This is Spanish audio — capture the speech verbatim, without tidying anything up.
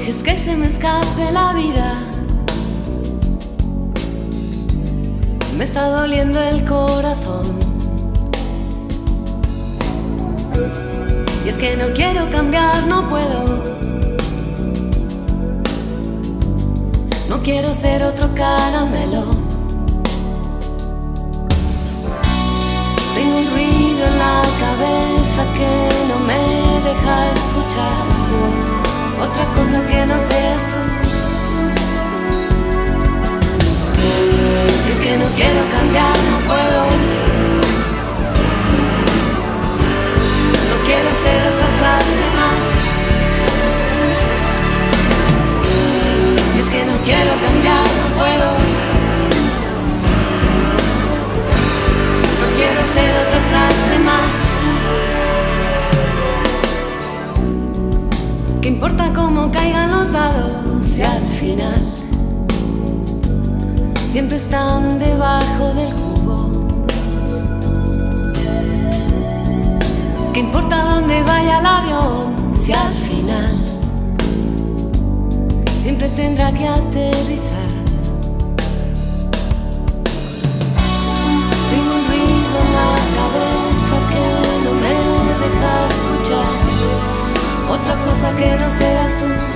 dejes que se me escape la vida. Me está doliendo el corazón. Y es que no quiero cambiar, no puedo. No quiero ser otro caramelo. Tengo un ruido en la cabeza que no me deja escuchar otra cosa que no seas tú. Y es que no quiero cambiar, no puedo. No quiero ser otra frase más. Y es que no quiero cambiar, no puedo. No quiero ser otra frase más. ¿Qué importa cómo caigan los dados si al final siempre están debajo del cubo? ¿Qué importa dónde vaya el avión si al final siempre tendrá que aterrizar? Tengo un ruido en la cabeza que no me deja escuchar otra cosa que no seas tú.